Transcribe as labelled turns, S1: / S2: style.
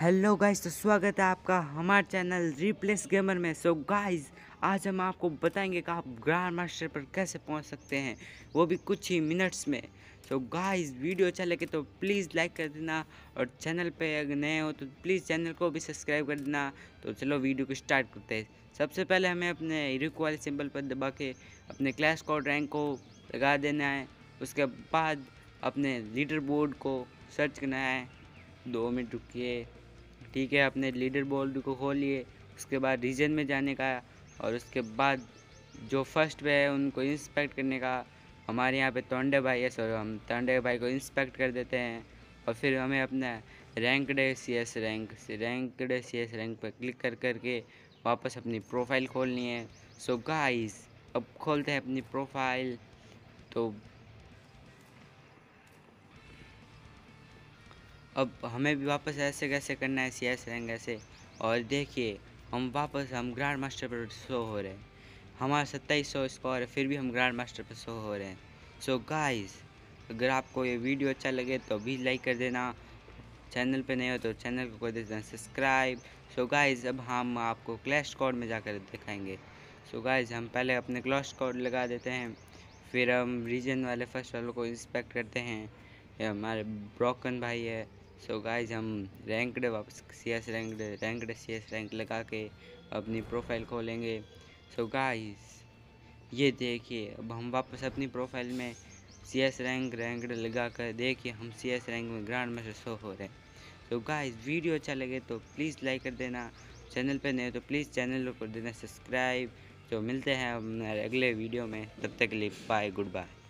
S1: Hello guys, तो स्वागत है आपका हमारे चैनल रिप्लेस गेमर में। सो गाइस, आज हम आपको बताएंगे कि आप ग्रैंड मास्टर पर कैसे पहुंच सकते हैं, वो भी कुछ ही मिनट्स में। सो गाइस, वीडियो अच्छा लगे तो प्लीज़ लाइक कर देना, और चैनल पे अगर नए हो तो प्लीज़ चैनल को भी सब्सक्राइब कर देना। तो चलो वीडियो को स्टार्ट करते हैं। सबसे पहले हमें अपने हीरो वाले सिंबल पर दबा के अपने क्लैश स्क्वाड रैंक को लगा देना है। उसके बाद अपने लीडर बोर्ड को सर्च करना है। 2 मिनट रुकिए। ठीक है, अपने लीडर बोर्ड को खोलिए। उसके बाद रीजन में जाने का, और उसके बाद जो फर्स्ट पे है उनको इंस्पेक्ट करने का। हमारे यहाँ पे तोंडे भाई है, सो हम तोंडे भाई को इंस्पेक्ट कर देते हैं। और फिर हमें अपना रैंकड CS रैंक पर क्लिक करके वापस अपनी प्रोफाइल खोलनी है। सो गाइस, अब खोलते हैं अपनी प्रोफाइल। तो अब हमें भी वापस ऐसे कैसे करना है, CS रैंक ऐसे। और देखिए, हम ग्रैंड मास्टर पर शो हो रहे हैं। हमारा 2700 स्कोर है, फिर भी हम ग्रैंड मास्टर पर शो हो रहे हैं। सो गाइस, अगर आपको ये वीडियो अच्छा लगे तो भी लाइक कर देना। चैनल पे नए हो तो चैनल को कर देना सब्सक्राइब। सो गाइस, अब हम आपको क्लैश स्क्वाड में जाकर दिखाएंगे। सो गाइस, हम पहले अपने क्लैश स्क्वाड लगा देते हैं, फिर हम रीजन वाले फर्स्ट वालों को इंस्पेक्ट करते हैं। ये हमारे ब्रोकन भाई है। सो गाइस, हम रैंकड वापस CS रैंक लगा के अपनी प्रोफाइल खोलेंगे। सो गाइस, ये देखिए, अब हम वापस अपनी प्रोफाइल में CS रैंकड लगा कर देखिए, हम CS रैंक में ग्रैंड मास्टर शो हो रहे हैं। तो गाइस, वीडियो अच्छा लगे तो प्लीज़ लाइक कर देना। चैनल पे नए हो तो प्लीज़ चैनल को कर देना सब्सक्राइब। तो मिलते हैं हमारे अगले वीडियो में, तब तक के लिए बाय, गुड बाय।